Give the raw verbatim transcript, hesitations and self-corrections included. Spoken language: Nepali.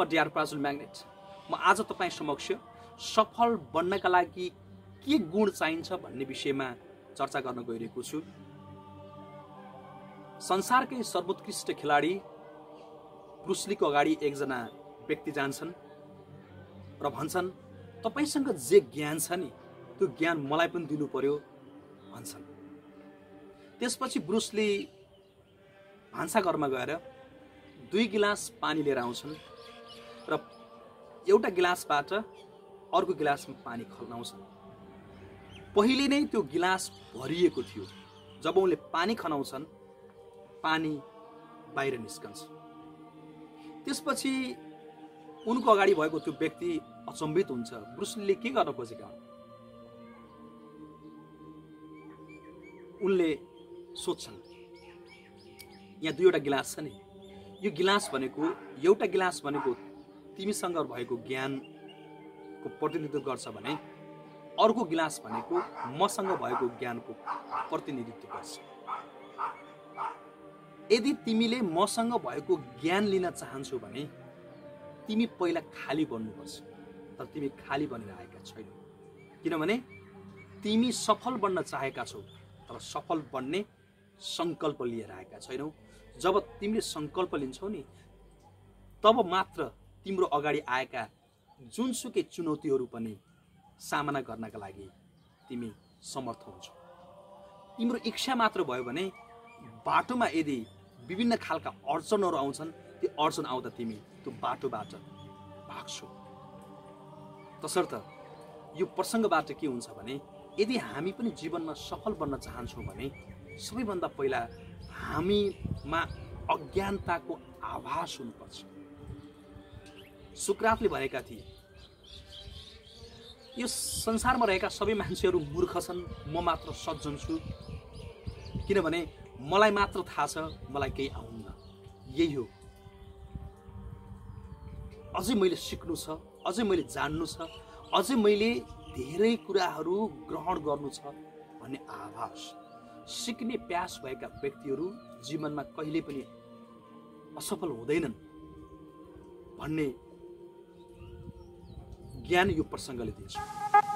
म डियर प्राजुल म्याग्नेट। म आज तपाईँ समक्ष सफल बन्नका लागि के गुण चाहिन्छ भन्ने विषयमा चर्चा गर्न गइरहेको छु। संसारकै सर्वोत्कृष्ट खेलाडी ब्रुस लीको अगाडि एकजना व्यक्ति जान्छन् र भन्छन्, तपाईसँग जे ज्ञान छ नि त्यो ज्ञान मलाई पनि दिनु पर्यो भन्छन्। त्यसपछि ब्रुस ली भान्साघरमा गएर दुई गिलास पानी लिएर आउँछन् र एउटा गिलासबाट अर्को गिलासमा पानी खनाउँछन्। पहिले नै त्यो गिलास भरिएको थियो। जब उनले पानी खनाउँछन् पानी बाहिर निस्कन्छ। त्यसपछि उनको अगाडि भएको त्यो व्यक्ति अचम्भित हुन्छ, ब्रुस लीले के गर्न खोजेका हुन्? उनले सोध्छन्, यहाँ दुईवटा गिलास छ नि, यो गिलास भनेको एउटा गिलास भनेको तिमीसँग भएको ज्ञानको प्रतिनिधित्व गर्छ भने अर्को गिलास भनेको मसँग भएको ज्ञानको प्रतिनिधित्व गर्छ। यदि तिमीले मसँग भएको ज्ञान लिन चाहन्छौ भने तिमी पहिला खाली बन्नुपर्छ। तर तिमी खाली बनिरहेका छैनौ, किनभने तिमी सफल बन्न चाहेका छौ तर सफल बन्ने संकल्प लिएर आएका छैनौ। जब तिमीले संकल्प लिन्छौ नि तब मात्र तिम्रो अगाडि आएका जुनसुकै चुनौतीहरू पनि सामना गर्नका लागि तिमी समर्थ हुन्छौ। तिम्रो इच्छा मात्र भयो भने बाटोमा यदि विभिन्न खालका अडचनहरू आउँछन्, त्यो अडचन आउँदा तिमी त्यो बाटोबाट भाग्छौ। तसर्थ यो प्रसङ्गबाट के हुन्छ भने यदि हामी पनि जीवनमा सफल बन्न चाहन्छौँ भने सबैभन्दा पहिला हामीमा अज्ञानताको आभास हुनुपर्छ। सुक्रातले भनेका थिए, यो संसारमा रहेका सबै मान्छेहरू मूर्ख छन्, म मात्र सज्जन छु, किनभने मलाई मात्र थाहा छ, मलाई केही आउन्न। यही हो, अझै मैले सिक्नु छ, अझै मैले जान्नु छ, अझै मैले धेरै कुराहरू ग्रहण गर्नु छ भन्ने आभास। सिक्ने प्यास भएका व्यक्तिहरू जीवनमा कहिले पनि असफल हुँदैनन् भन्ने ज्ञान यो प्रसङ्गले दिन्छ।